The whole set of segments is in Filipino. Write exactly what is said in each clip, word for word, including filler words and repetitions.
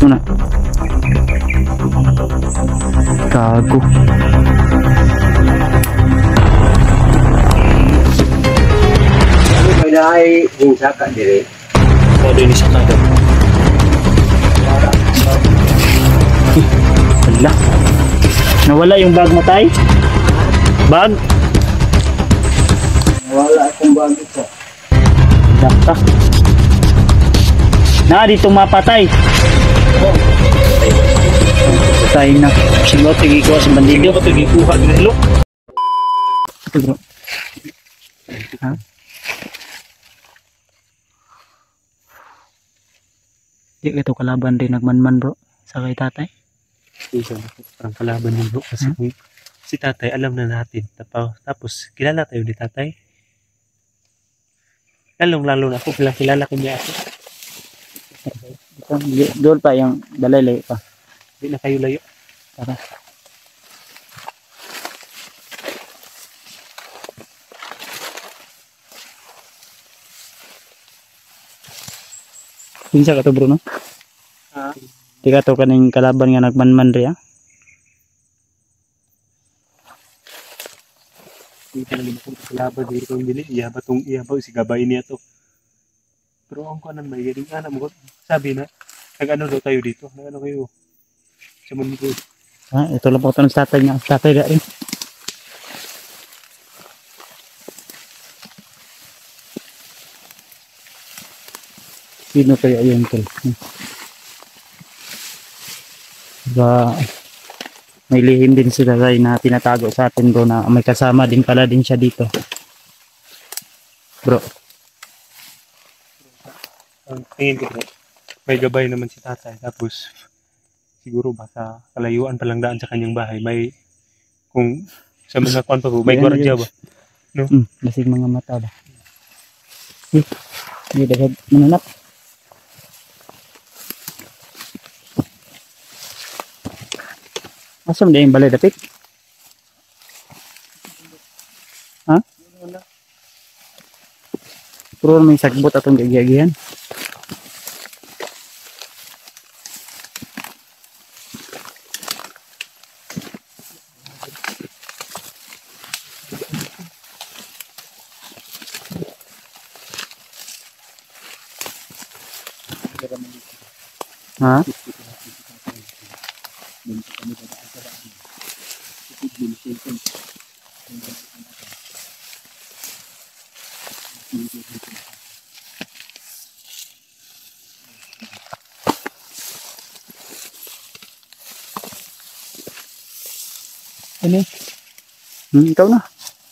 muna. Gago. May naay yung saka dire. Pwede ini sa kada. Wala. Nawala yung bag mo, tay? Bag? Wala akong bagay sa. Dakta. Na, dito mapatay. Patay na. Siguro, tigi ko sa bandido. Tigi kuha nilo. Ito, bro. Ha? Di ito kalaban din nagmanman, bro. Sa kay tatay. Isa ang kalaban ng bro kasi Hmm? si tatay alam na natin. Tapos, tapos kilala tayo ni tatay. Lalong lalo na ako kilala, kilala ko niya ako. Doon pa yung dalay pa. Hindi na kayo layo. Tara. Pinsa ka to, bro, no? Ha? Di ka to kaning kalaban nga nagmanman rin, ha? Hindi ka naman akong kalaban dito kung dili. Iya ba itong iya ba si gabay niya to. Pero ang kanan may galing anak mo. Sabi na, nag-ano daw tayo dito. Nag-ano kayo. Sa mundo. Ha? Ito lang po ito ng tatay niya. Tatay rin. Sino kaya yun, tol? Ba, may lihim din sila tayo na tinatago sa atin, bro, na may kasama din pala din siya dito. Bro. Ang tingin ko bro, may gabay naman si tatay. Tapos, siguro baka kalayuan pa lang daan sa kanyang bahay. May, kung sa mga kwan pa po, may Ayan, gwardiya ayan. ba? No? Hmm, lasig mga mata ba? Eh, hindi dapat mananap. Asam din yung balay dapit? Ha? Puro may sagbot atong gagiyagihan. Ha? Ini. Hmm, ikaw na.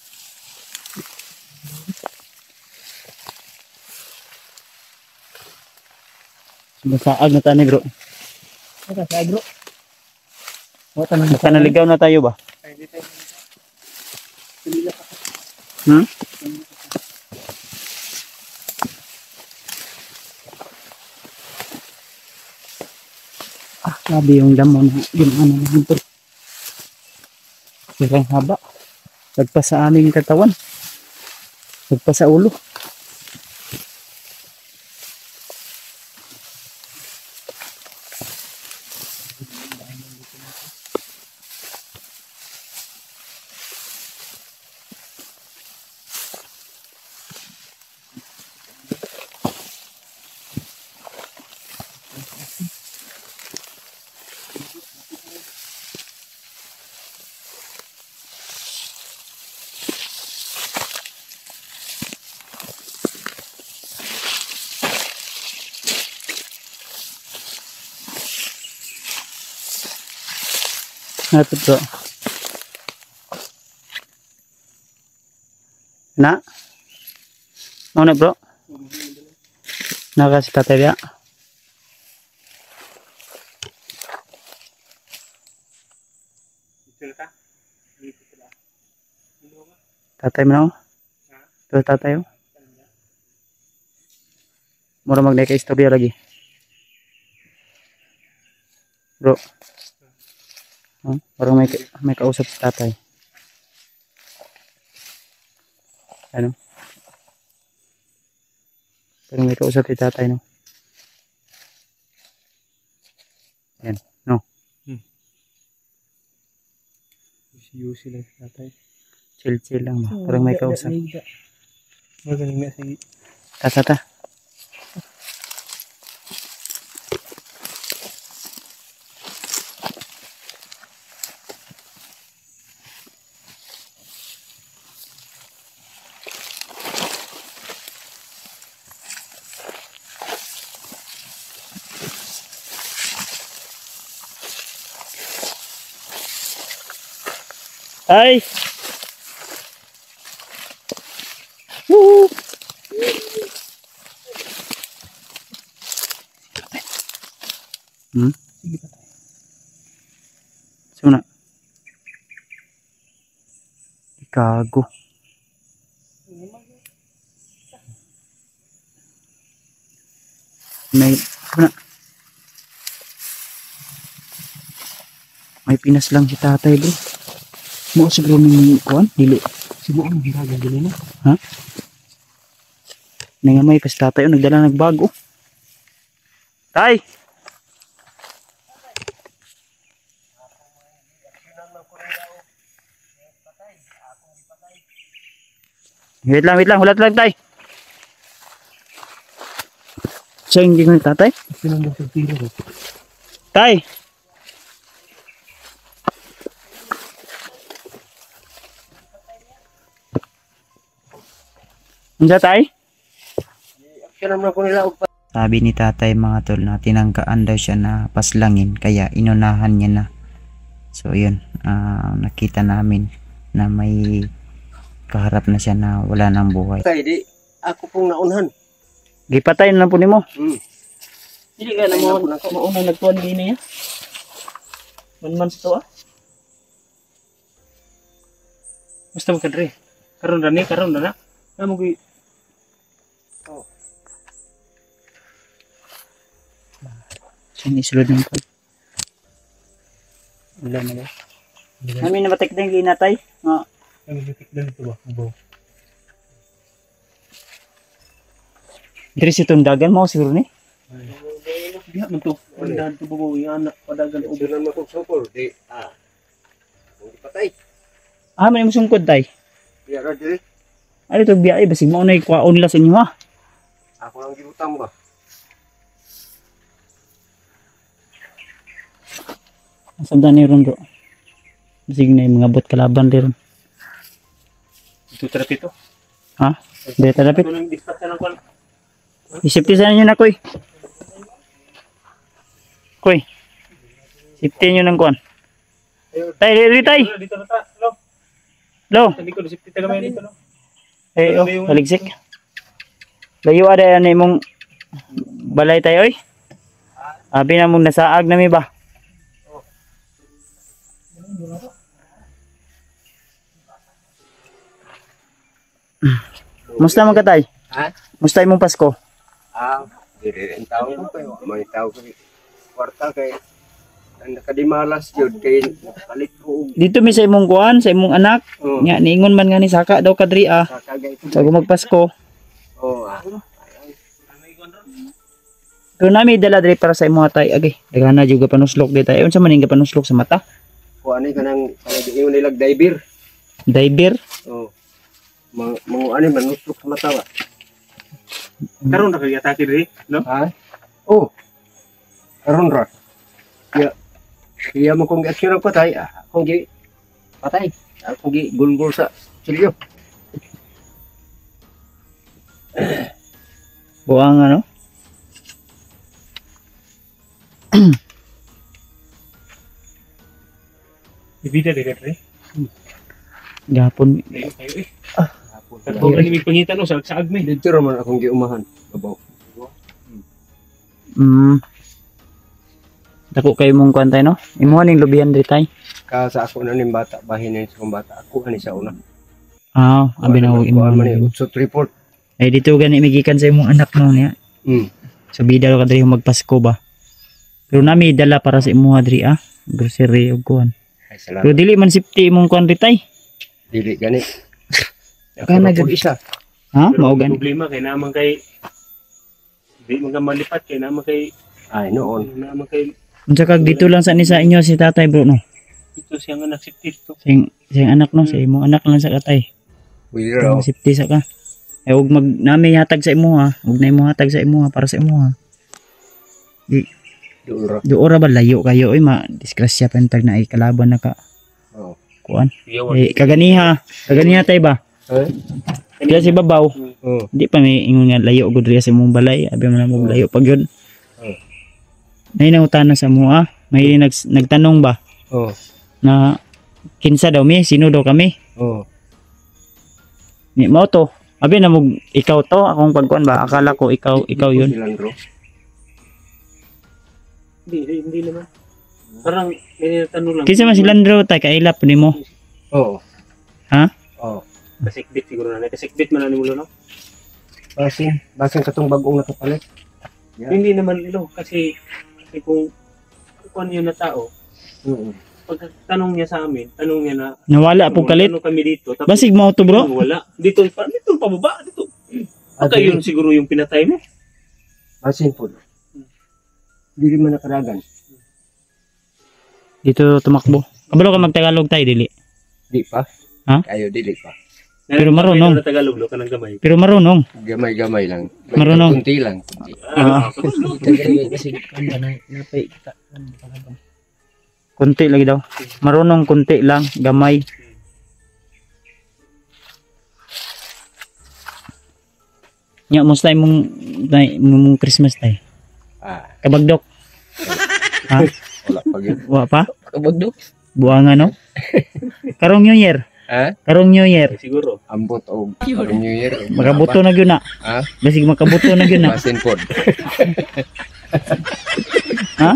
Masaag na tayo, bro. Masaag, bro. Baka naligaw na tayo ba? Ay, hindi tayo. Hmm? Ah, sabi yung damo na yung ano naman to. Sirang haba. Lagpas sa aming katawan. Lagpas sa ulo. Ito bro. Na? Ano na bro? Nakasi tatay dia. Tatay mo na ako? Ito tatay mo? Mura mag-naik istorya lagi. Bro. Huh? Parang may, may kausap si tatay. Ano? Parang may kausap si tatay, no? Yan, no. Yusi lang tatay. Chill-chill lang ba. Parang may kausap. Magaling na sige. Tata ta. Ay! Woo! Hmm? Suna. Gago. May, suna. May pinas lang si tatay bro. Mo siguro ng kuan, dili. Siguro ang giragan din na. Ha? Nangamay pas tatay o nagdala nagbago. Tay. Wait lang, wait lang, hulat lang tay. So hindi ko ni tatay. Sinang sa tiro ko. Tay. Hindi tay? Kaya naman ko nila og Sabi ni tatay mga tol na tinangkaan daw siya na paslangin kaya inunahan niya na. So yun, ah, nakita namin na may kaharap na siya na wala nang buhay. patay di ako pong naunhan. Gipatay na lang po nimo. Hmm. Hindi ka na mo mauna nagtuan din niya. Man man sa to ah. Basta mo kadre. Karon ra ni, karon ra na. Amo gi Sini sulod ng ko. Wala na ba? Namin na batik din ginatay. Nga. ang bitik lang ito ba? Bo. Diri si tundagan mo siguro ni. Diha man to. Andahan to bubo yung anak padagan Ito ubo. naman kong sukol di ah. Hindi patay. Ah, may mo sungkod tay. Kaya ra diri Ano to biya basig mo na ikwaon nila sa inyo ha. ako lang gibutang ba. Asam ni ron bro. Basig na yung mga bot kalaban rin. Ito terapi to. Ha? Dito dapat. Ito nang dispatch na kwan. Isipti sa inyo na koy. Koy. Sipti nyo ng kuan. Tay, dito tay. Dito na ta. Hello. Lo. Hindi ko sipti taga may dito no. Eh, oh, haligsik. Layo ada yan imong balay tayo oy. Abi na mong nasaag na mi ba? Musta man ka tay? Ha? Musta imong Pasko? Ah, diri ang tao ko kayo. May tao ko kwarta kay ang nakadimalas jud kay palit ko og Dito mi sa imong kuan, sa imong anak. oh, Nya niingon man nga ni saka daw kadri ah. kakagay ko. Sa magpasko. Oh, ah. Pero nami dala diri para sa imong tay agi. Daghana juga panuslok di tayo. Unsa man ning panuslok sa mata? Kuan ni kanang kanang nilag diver. Diver. Oh. Mga mga ano man nusok sa mata ba? Karon ra kay atake diri, no? Ha? Oh. Karon ra. Ya. Iya mo kung aksyon ang patay, ah, akong gi patay. Akong gi gulgul sa silyo. Buang ano? Ibida diri diri. Gapon. Ayo ayo eh. Kadto ra ni pangitan no sa saag mi. Dito ra man akong giumahan. Babaw. Mm. Dako kayo mong kwantay no? Imo ning lubihan diri tay. Ka sa ako na ning bata, bahin ni sa akong bata. Ako ani sa una. Ah, abi na imo. Kuan man ni utsot report. Eh dito gani migikan sa imong anak no niya. Hmm. So bida ka diri magpasko ba. Pero nami dala para sa imong diri ah. Grocery ug kuan. Ay Pero salamat. dili man safety imong kuan diri tay. Dili gani. Kana Ako gud. isa. Ha? Pero Mao ang gani. problema kay naman kay di man ka malipat kay naman kay Ay noon. naman kay Unsa kag dito lang sa ni sa inyo si tatay bro no. Ito siyang anak si Tito. Sing sing anak no, sa imong anak lang sa katay. Pwede raw. Kung safety sa ka. Eh ug mag nami hatag sa imo ha. Ug na imo hatag sa imo ha para sa imo ha. Di Doon raw. do ora ba layo kayo oy ma disgrasya pa tag na ikalaban na ka. Oo. Kuan. Yawan. Eh kaganiha, kaganiha tay ba? Eh? Diya si babaw. Oo. Di pa may ingon nga layo gud riya sa imong balay, abi man mo layo pag yun. Oo. Nay nangutana sa mo ah. May nag, nagtanong ba Oo. na kinsa daw mi, sino daw kami? Oo. Ni mao to. Abi na mo ikaw to, akong pagkuan ba? Akala ko ikaw ikaw yun. Silandro. Hindi, hindi naman. Parang may tanong lang. Kinsa man si Landro tay kailap nimo? Oo. Ha? Oo. Kasikbit siguro na. Kasikbit man na ni Mulo, no? Basin, basin katong bagong nakapalit. Yeah. Hindi naman ilo. Kasi, kasi kung kung ano yun na tao, Oo. pag tanong niya sa amin, tanong niya na, Nawala po kalit. ano kami dito? Tapos, Basig mo to bro. wala. Dito, pa, dito pababa. Dito. Ah, Baka yun siguro yung pinatay mo. Basin po. Hindi man nakaragan. Dito tumakbo. Kabalo ka magtagalog tay dili. Di pa. Ha? Kayo dili pa. Pero marunong. Na Tagalog, lo ka ng gamay. Pero marunong. Gamay-gamay lang. Marunong. Kunti lang. Kunti. Ah. Kasi kanda na napay kita. Kunti lagi daw. Marunong kunti lang, gamay. Nya musta imong tay imong Christmas tay? Ah, Kabagdok. Ha? wala pa yun. Wa pa? Kabagdok. Buanga no? Karong New Year. Ha? Karong New Year. Siguro. Ambot o New Year. Makabuto na gyud na. Ha? Basig makabuto na gyud na. Basin po. Ha?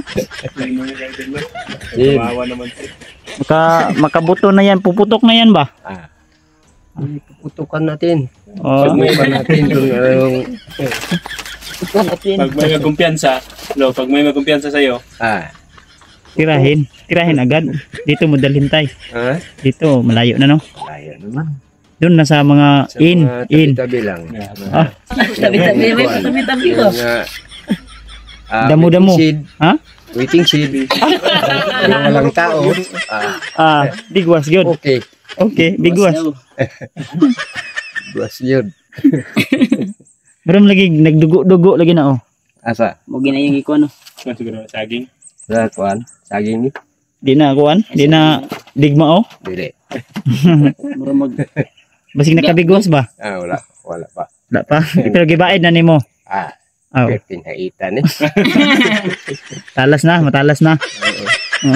Din. Kawawa naman siya. Maka makabuto na yan, puputok na yan ba? Ah. Putukan natin. Oh. Subukan natin kung anong... Pag may magkumpiyansa, lo, pag may magkumpiyansa sa'yo, Ah. Tirahin, tirahin agad. Dito mo dalhin tay. Ha? Dito malayo na no. Kaya naman. Doon na sa mga Sa in, mga in. tabi-tabi lang. Ah, Tabi-tabi. Tabi-tabi ko. Ah, Damo-damo. waiting seed. Ha? Waiting seed. Yung walang tao. Ah, Ah, bigwas gyud. okay. Okay, bigwas. Buwas yun. Meron lagi nagdugo-dugo lagi na oh. Asa? Mo ginayang iko ano. kung siguro saging. Sa kuan? Saging ni? Di na kuan, di na digma oh. Dili. Mura mag basig nakabigwas ba? Ah, wala. Wala pa. Wala pa. Pero gibaid na nimo. Ah, Oh, pinaitan eh. talas na, matalas na. Oo. Oh.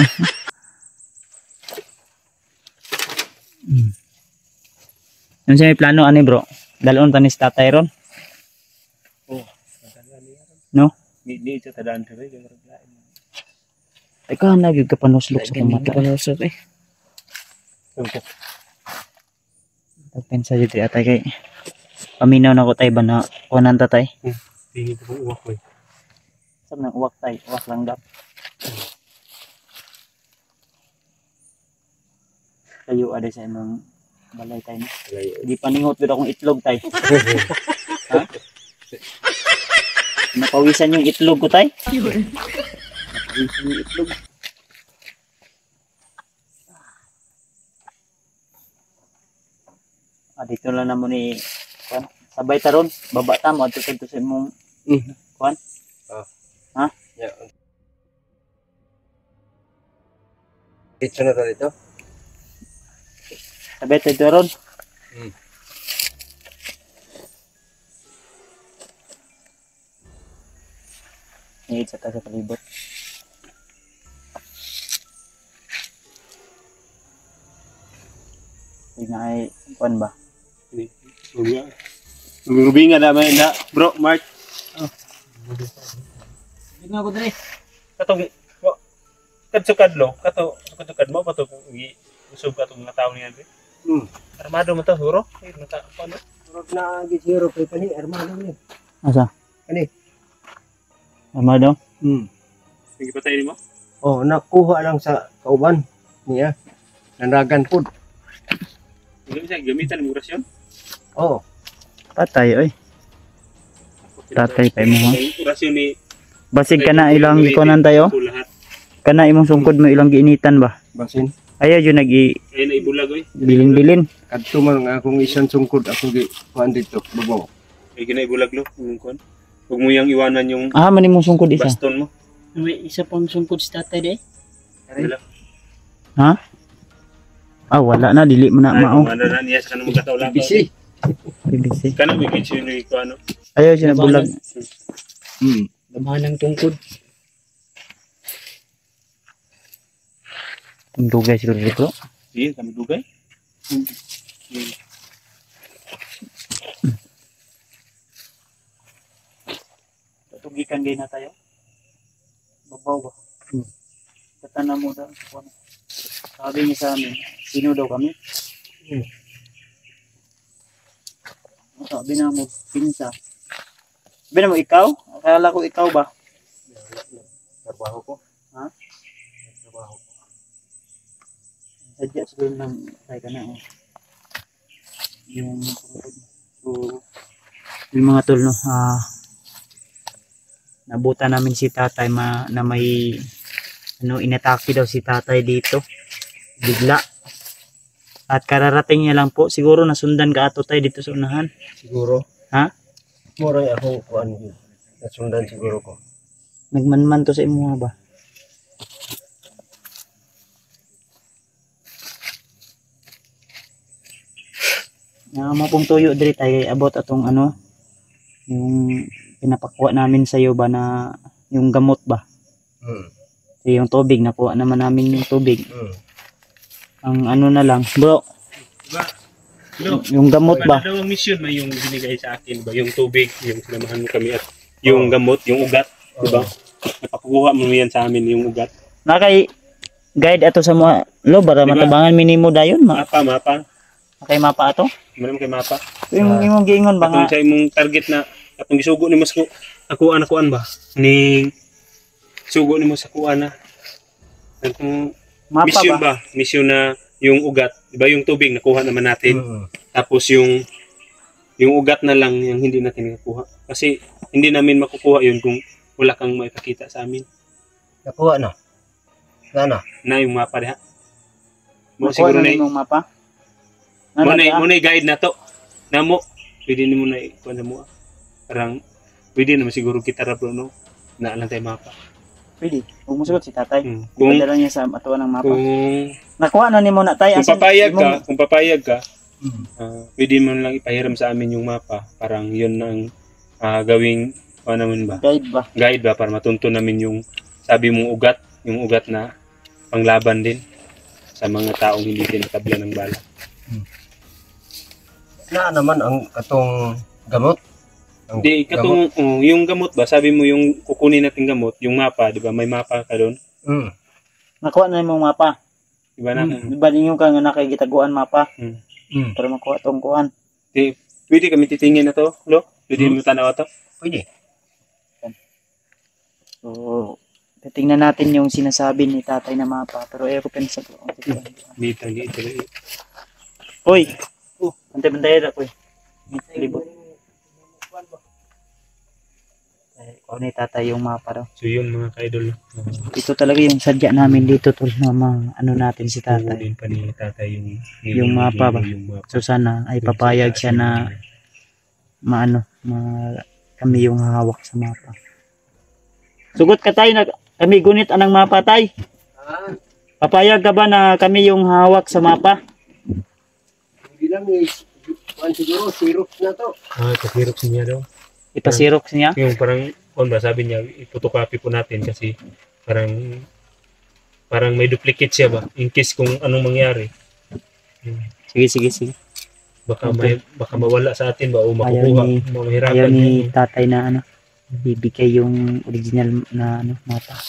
Hmm. Ano siya may plano ani bro? Dalon tanis tatay ron. Oh, No? Di, di ito tadaan ko rin. Teka, nagyod ka panuslok sa kamata. Panuslok eh. Pagpensa dito atay kay paminaw na ko tay ba na kunan tatay? Tingin ko kung uwak ko eh. Sab nang uwak tay, uwak lang dap. Kayo ada sa imong balay tay no. Di paningot gud akong itlog tay. Ha? Napawisan yung itlog ko tay. Napawisan yung itlog. Ah, dito lang naman ni kuan. Sabay taron, baba ta mo adto sa imong kuan. Ha? Yeah. Dito na tayo dito. Sabay tayo taron. Hmm. Ngit sa ta sa palibot. Hindi na ay kuan ba? Rubi nga naman na, bro, Mark. Hindi nga ko dali. Katong, katsukad lo, kato, katsukad mo, kato, usog ka itong mga tao niyan. Hmm. Armado mo to, huro? Eh, nata, paano? Surot na gisiro kay pani armado ni. Asa? Kani? Amado? Hmm. Sige pa tayo mo? Oh, nakuha lang sa kauban niya. Nandagan pud. Gamitan, gamitan ng orasyon. Oh, Patay oy. Tatay pa mo ha. Orasyon ni... Basig ka na ilang ikonan tayo. Lahat. kana imong sungkod mo ilang giinitan ba? Basin. Ayaw yun nag-i Ay na ibulag oy. bilin-bilin. Kadto man nga akong isang sungkod ako gi kuan dito babaw. Ay gina ibulag lo yung kon. Huwag mo yang iwanan yung Ah, man imong sungkod isa. baston mo. May isa pang sungkod si tatay de. Wala. Ha? Ah, wala na dili mo na Ay, mao. kumanda na niya sa kanang magkataw lang. Bisi. B B C. Kana may kitchen ni ko ano. Ayaw siya na bulag. Hmm. Labahan ng tungkod. Ang dugay siguro dito. Iya, kami dugay. Tugikan gay na tayo. Babaw ba? Hmm. Katana mo daw. Sabi niya sa amin, sino daw kami? Hmm. Sabi na mo, pinsa. Sabi na mo, ikaw? Akala ko ikaw ba? Trabaho ko. Ha? Trabaho ko. Sadya siguro ng tayo ka na. Oh. Yung So, yung mga tol no, ah, nabuta namin si tatay ma, na may ano, inatake daw si tatay dito. Bigla. At kararating niya lang po, siguro nasundan ka ato tayo dito sa unahan. Siguro. Ha? Mura ako kuan yun. Nasundan siguro ko. Nagmanman to sa imo ba? Na mo pong tuyo diri tayo abot atong ano yung pinapakuha namin sa iyo ba na yung gamot ba? Hmm. So, yung tubig nakuha naman namin yung tubig. Hmm. Ang ano na lang, bro, Diba? Lo, yung gamot ba? Ano daw ang mission may yung binigay sa akin ba? Yung tubig, yung sinamahan mo kami at yung gamot, yung ugat, di ba? Napakuha mo yan sa amin yung ugat. Nakay guide ato sa mga lo para Diba? matabangan minimo dayon ma. Mapa, mapa. Kay mapa ato. Maram kay mapa. Yung imong giingon ba nga Atong sa imong target na atong gisugo ni mas ko akuan akuan ba? Ni sugo ni mo sa kuan na. Atong mapa mission ba? ba? Mission na yung ugat, di ba yung tubig nakuha naman natin. Hmm. Tapos yung yung ugat na lang yung hindi natin nakuha. Kasi hindi namin makukuha yun kung wala kang maipakita sa amin. Nakuha na. Sana. Na yung mapa diha. Mo Nakuha siguro na na imong mapa. mo Ano na ba? mo na guide na to. Namo pwede nimo na ikuan na mo. Parang pwede naman siguro kita ra bro no. Na lang tayo mapa. Pwede. Huwag mo sugot si tatay. Hmm. Kung Ipadala niya sa atuan ng mapa. kung Nakuha na nimo na tay kung papayag ka, imong- kung papayag ka, Hmm. ah, pwede mo lang ipahiram sa amin yung mapa. Parang yun ang ah, gawing ano naman ba? guide ba? Guide ba para matunto namin yung sabi mong ugat, yung ugat na panglaban din sa mga taong hindi tinatablan ng bala. Na naman ang katong gamot. Ang Di gamot. katong oh, yung gamot ba, sabi mo yung kukunin natin gamot, yung mapa, di ba? May mapa ka doon. Hmm. Nakuha na imong mapa. Di ba na? Di ba ninyo ka nga nakagitaguan mapa Hmm. Hmm. para makuha tong kuan. Di, pwede kami titingin na to, lo? Pwede mo tanaw to? Pwede. So, titingnan natin yung sinasabi ni tatay na mapa. Pero ayaw ko pensa ko. Di tangi ito. Uy! Oh, bantay-bantay na ko eh. Libot. Eh, kung ni tatay yung mapa daw. So yun mga ka-idol. Uh, Ito talaga yung sadya namin dito tol na mga ano natin si tatay. din pa ni tatay yung Yung mapa ba? Yung mapa. So sana ay papayag siya na maano, ma, kami yung hawak sa mapa. Sugot ka tayo na kami gunit anang mapa tay. Ah, Papayag ka ba na kami yung hawak sa mapa? hindi lang eh. Kuan siguro, syrup na to. Ah, kapirok niya daw. Ipasirok niya? Yung parang, on ba, sabi niya, ipotocopy po natin kasi parang parang may duplicate siya ba? In case kung anong mangyari. Hmm. Sige, sige, sige. Baka may baka mawala sa atin ba o Ayaw makukuha, ni- mahirapan. Ayaw ni yun. tatay na ano, bibigay yung original na ano, mapa.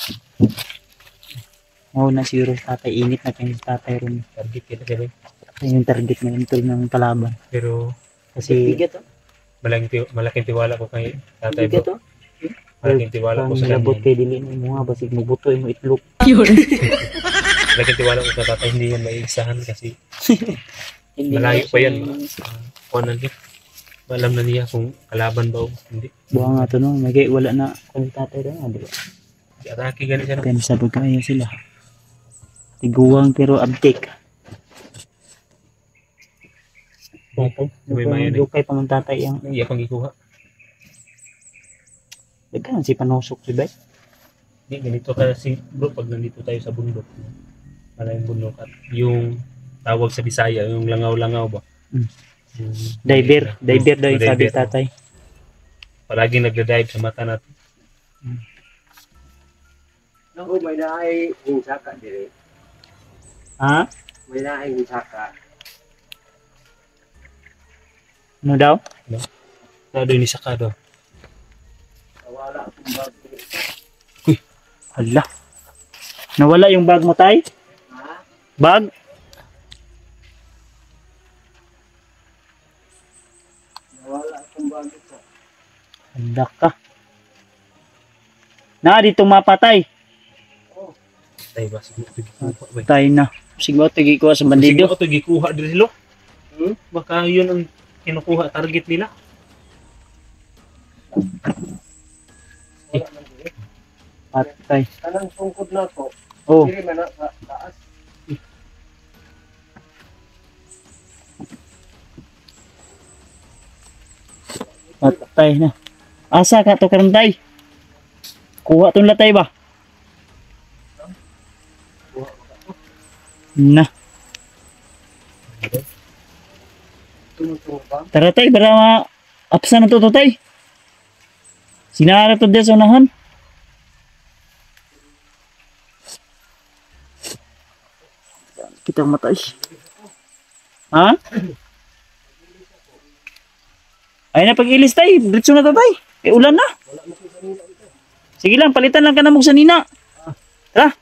Oo na siguro tatay, init na kayo si tatay rin. Target yun kasi, Yung target na yung tol ng kalaban. pero Kasi malaking, ti- malaking tiwala ko kay tatay bigat bro. to. Malaking tiwala ko Kung sa nalabot kanya. kay dili mo nga, basig mo buto mo itlog. Malaking tiwala ko sa tatay, hindi yan maiisahan kasi Hindi malayo na pa yan. siya- Kuha na din. Alam na niya kung kalaban ba o hindi. Buha nga to no, nagay wala na kung tatay rin, ah, di ba? Atake gani siya no. Then sa kaya sila. Tiguang pero abtik. Pong-pong. Sabay mayo ni. Dukay pa man tatay ang Iya pang gikuha. daghan si panusok si bay. Di ganito kasi bro pag nandito tayo sa bundok. Maraming bundok at yung tawag sa Bisaya, yung langaw-langaw ba? Mm. Yung, Diver, diver daw yung Oh, sabi diver. tatay. Palagi nagda-dive sa mata natin. Nako may naay hinsaka dire. Ha? May naay hinsaka. Ano daw? Nado ni sakado. Wala akong bag. Hala. Nawala yung bag mo tay? Ha? Bag? Wala akong bag ito. Hala ka. Na dito mapatay. Tay ba siguro gikuha ba? Tay na. Siguro tigi ko sa bandido. Siguro to gikuha diri sila. Hmm? Baka yun ang kinukuha target nila. Wala man dire. Patay. Kanang tungkod na ko. Oh, Dire man na sa taas. patay na. Asa ka to karon tay? Kuha tong latay ba? Na. Tumutong ba? Tara tay, para ma apsa na to to tay. Sinara to des unahan. Kita matay. Ha? Ay na pag-ilis tay, diretso na to tay. Eh ulan na. Sige lang, palitan lang ka na mong sanina. Tara.